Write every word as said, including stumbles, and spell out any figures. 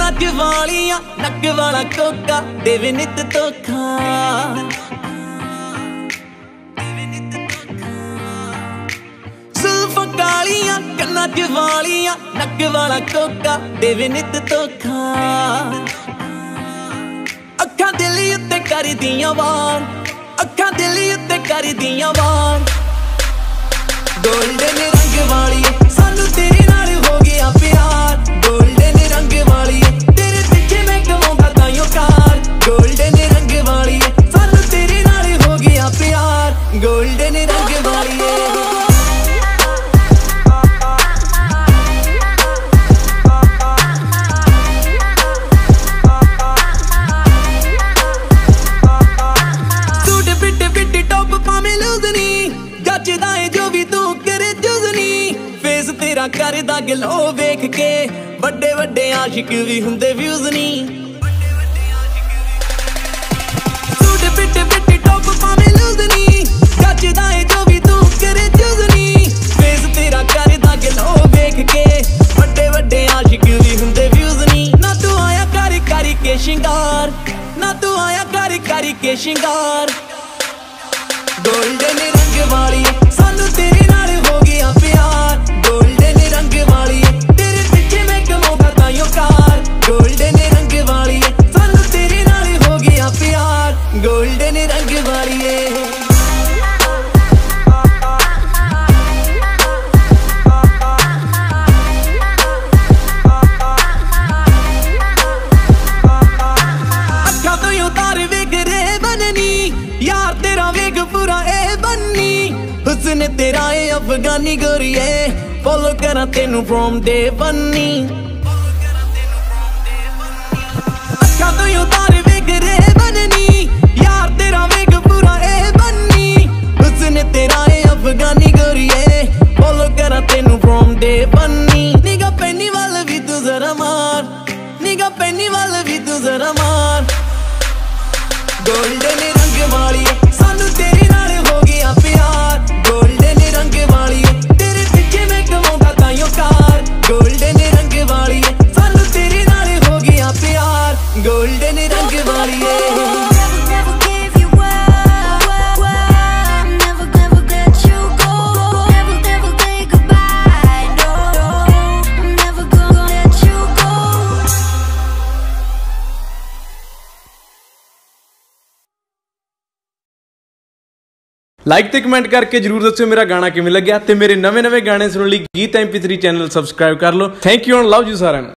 कन्ना च वालियां नक वाला कोका देवे नित धोखा। जुल्फां कालियां कन्ना च वालियां नक वाला कोका देवे नित धोखा। अखां दिल उत्ते कर दियां वार, अखां दिल उत्ते कर दियां वार। गोल्डन रंग वाली सानू तेरे नाल हो गया प्यार। गोल्डन रंग वाली तेरे पीछे मैं कमाऊंगा ताइयों कार। गोल्डन रंग वाली सानू तेरे नाल हो गया प्यार। गोल्डन रंग वाली सूट पिट पिट टॉप पावे लूजनी जचदा है जो भी तू करे जुजनी। फेस तेरा करदा गलो वेख के बड़े बड़े आशिक भी हुंदे व्यूज नी। सूट पिट पिट टॉप पावे लूजनी जचदा है जो भी तू करे जुजनी। फेस तेरा करदा गलो वेख के बड़े बड़े आशिक भी हुंदे व्यूज नी। ना तू आया कर कर के शिंगार, ना तू आया कर कर के शिंगार। गोल्डन रंग वाली सानू तेरे नाल हो गया प्यार। गोल्डन रंग वाली तेरे पीछे मैं कमाऊंगा ताइयों कार। गोल्डन रंग वाली सानू तेरे नाल हो गया प्यार। गोल्डन रंग वाली अखा तो यूं तार वेख रे बननी यार तेरा वेग पूरा ए बन्नी। हुस्न तेरा ए अफगानी गोरिए फॉलो करा तेनू फ्रॉम डे बन्नी। अखा तो यूं तार वेग रे बननी यार तेरा वेग पूरा ए बन्नी। हुस्न तेरा ए अफगानी गोरिए फॉलो करा तेनू फ्रॉम डे बन्नी। निगा पेनी वाल भी तू जरा मार, निगा पेनी वाल भी तू जरा मार। गोल्डन रंग वाली सानू तेरे नाल हो गया प्यार। गोल्डन रंग वाली तेरे पीछे मैं कमाऊंगा ताइयों कार। गोल्डन रंग वाली सानू तेरे नाल हो गया प्यार। गोल्डन रंग वाली लाइक ते कमेंट करके जरूर दस्सिओ मेरा गाना किवें लग्या ते मेरे नवे नवे गाने सुनने लई गीत M P three channel subscribe कर लो। Thank you and love you सारेआं।